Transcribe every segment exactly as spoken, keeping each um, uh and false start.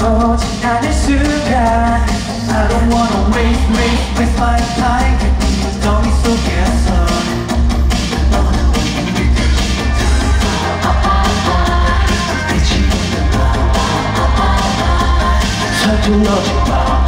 오지 않을 수가 I don't wanna waste, waste, waste my time 그 구덩이 속에서 서툴러지 마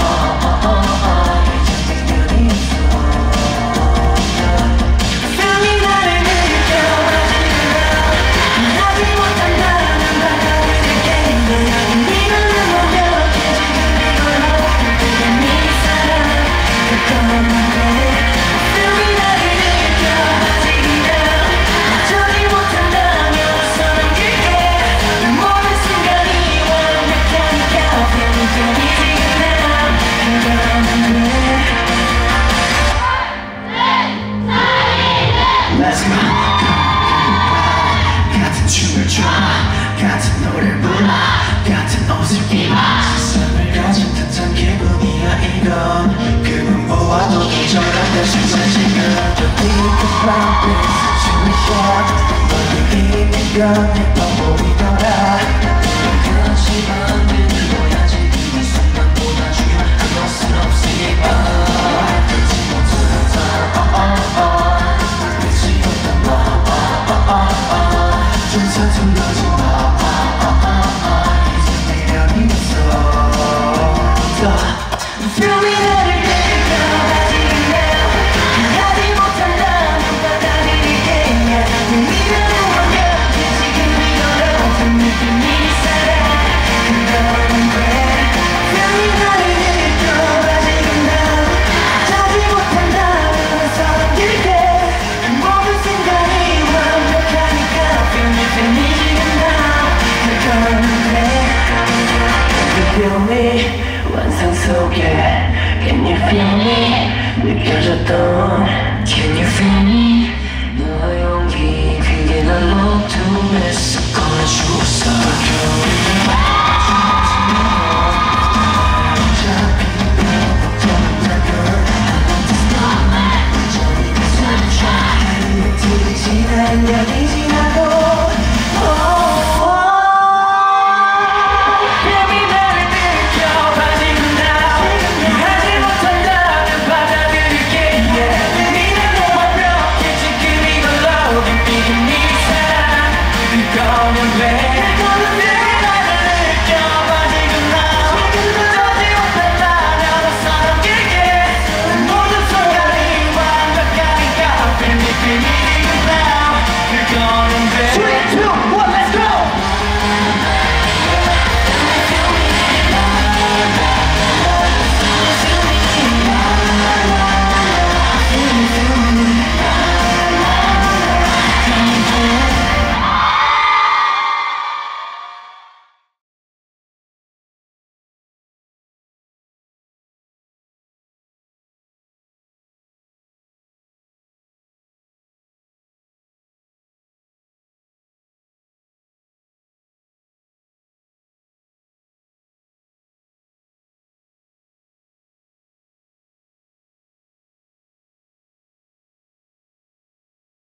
같은 춤을 춰 같은 노래를 불러 같은 옷을 입어 세상을 가진 듯한 기분이야 이건 그만 보아도 기절한다 진짜 지금 저 deep like this 숨을 쉬어 너를 입는 건 예뻐